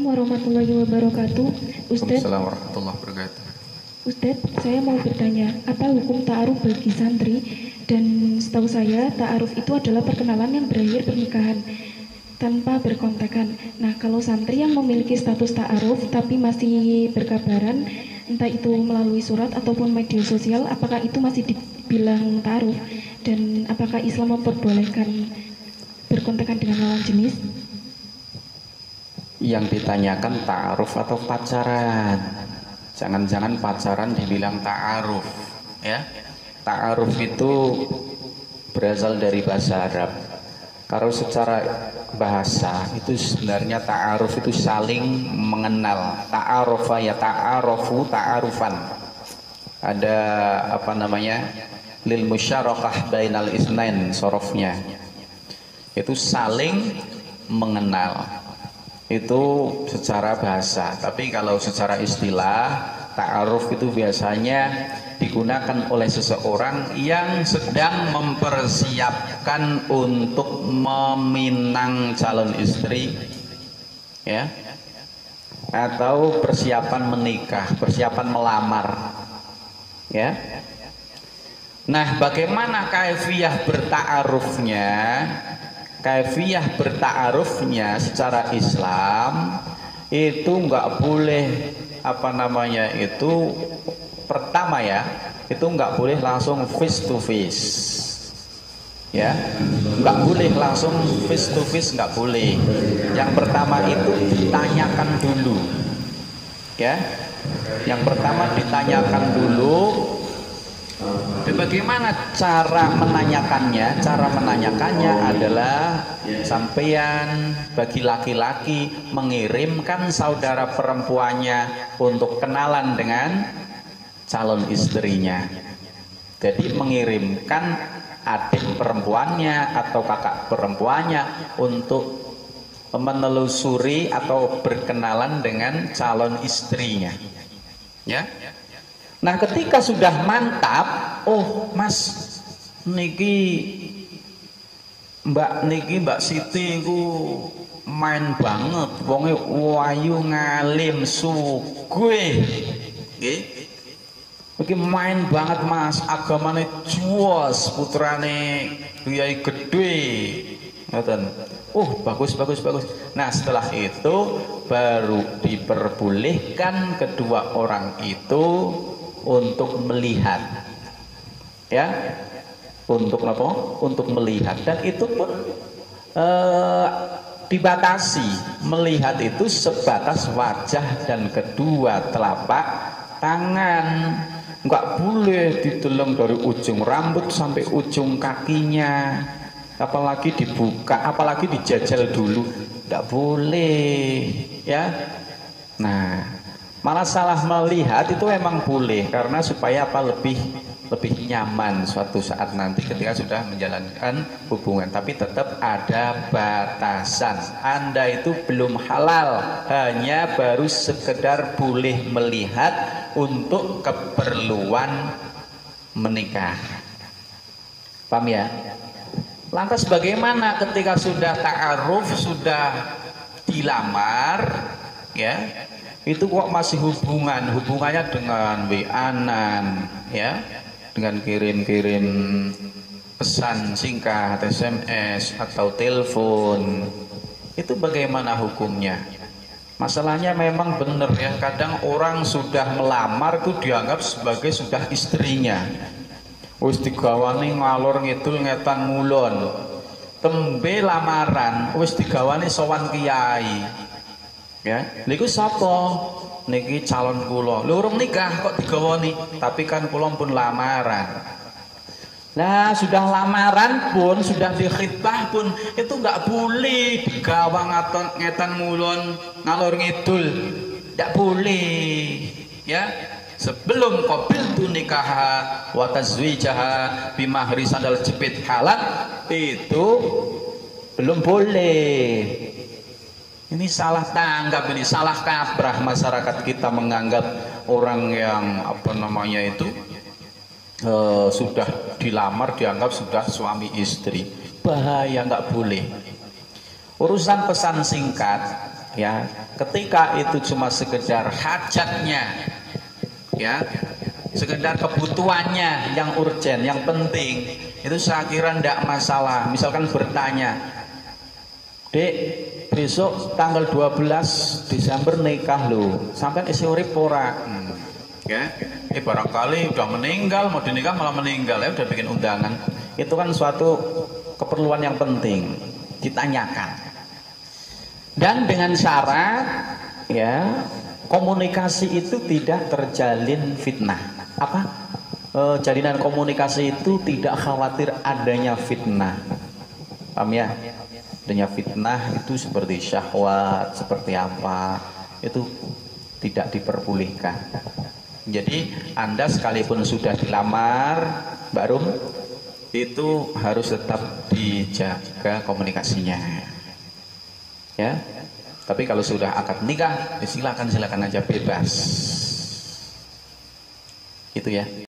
warahmatullahi wabarakatuh. Ustadz, Waalaikumsalam warahmatullahi wabarakatuh. Ustadz, saya mau bertanya, apa hukum ta'aruf bagi santri? Dan setahu saya, ta'aruf itu adalah perkenalan yang berakhir pernikahan tanpa berkontakan. Nah, kalau santri yang memiliki status ta'aruf tapi masih berkabaran, entah itu melalui surat ataupun media sosial, apakah itu masih dibilang ta'aruf? Dan apakah Islam memperbolehkan berkontakan dengan lawan jenis? Yang ditanyakan ta'aruf atau pacaran? Jangan-jangan pacaran dibilang ta'aruf, ya? Ta'aruf itu berasal dari bahasa Arab. Kalau secara bahasa itu sebenarnya ta'aruf itu saling mengenal. Ta'arufa ya ta'arufu ta'arufan. Ada apa namanya? Lil musyarakah bainal isnain sorofnya. Itu saling mengenal. Itu secara bahasa, tapi kalau secara istilah ta'aruf itu biasanya digunakan oleh seseorang yang sedang mempersiapkan untuk meminang calon istri, ya, atau persiapan menikah, persiapan melamar, ya. Nah, bagaimana kaifiyah berta'arufnya? Kaifiyah berta'arufnya secara Islam itu nggak boleh apa namanya itu, pertama ya, itu nggak boleh langsung face to face, ya, nggak boleh langsung face to face, nggak boleh. Yang pertama itu ditanyakan dulu, ya, yang pertama ditanyakan dulu. Bagaimana cara menanyakannya? Cara menanyakannya adalah sampeyan bagi laki-laki mengirimkan saudara perempuannya untuk kenalan dengan calon istrinya. Jadi mengirimkan adik perempuannya atau kakak perempuannya untuk menelusuri atau berkenalan dengan calon istrinya, ya. Nah, ketika sudah mantap, oh Mas, Mbak Siti ku main banget, wonge wayu ngalim sugih, nggih. Iki main banget Mas, agamane juos, putrane Kyai Gedhe, ngoten. Bagus. Nah, setelah itu baru diperbolehkan kedua orang itu untuk melihat, ya, untuk apa? Untuk melihat, dan itu pun dibatasi. Melihat itu sebatas wajah dan kedua telapak tangan, nggak boleh dideleng dari ujung rambut sampai ujung kakinya, apalagi dibuka, apalagi dijajal dulu, nggak boleh, ya. Nah, malah salah melihat itu memang boleh, karena supaya apa, lebih nyaman suatu saat nanti ketika sudah menjalankan hubungan. Tapi tetap ada batasan. Anda itu belum halal, hanya baru sekedar boleh melihat untuk keperluan menikah. Paham ya? Lantas bagaimana ketika sudah ta'aruf, sudah dilamar, ya, itu kok masih hubungannya dengan WA-an, ya, dengan kirim-kirim pesan singkat, SMS atau telepon, itu bagaimana hukumnya? Masalahnya memang benar ya, kadang orang sudah melamar itu dianggap sebagai sudah istrinya. Wis digawani ngalor ngidul ngetan ngulon, tembe lamaran wis digawani sowan kiai, ya. Niku sapa? Niki calon kula. Lho urung nikah kok digawani, tapi kan kula pun lamaran. Nah, sudah lamaran pun, sudah dikhitbah pun, itu nggak boleh digawang atau ngetan ngulon ngalor ngidul, nggak boleh, ya. Sebelum qabiltu nikaha wa tazwijaha bimahri sandal jepit halal, itu belum boleh. Ini salah tanggap, ini salah kaprah masyarakat kita menganggap orang yang apa namanya itu sudah dilamar dianggap sudah suami istri. Bahaya, nggak boleh. Urusan pesan singkat ya. Ketika itu cuma sekedar hajatnya, ya, sekedar kebutuhannya yang urgen, yang penting, itu saya kira ndak masalah. Misalkan bertanya, Dek, besok tanggal 12 Desember nikah loh, sampai isi urip ora? Ya, barangkali udah meninggal, mau dinikah malah meninggal, ya udah bikin undangan. Itu kan suatu keperluan yang penting ditanyakan. Dan dengan syarat, ya, komunikasi itu tidak terjalin fitnah. Apa? Jalinan komunikasi itu tidak khawatir adanya fitnah. Paham ya? Adanya fitnah itu seperti syahwat, seperti apa, itu tidak diperbolehkan. Jadi Anda sekalipun sudah dilamar, Mbak Rum, itu harus tetap dijaga komunikasinya, ya. Tapi kalau sudah akad nikah, silakan aja, bebas. Itu ya.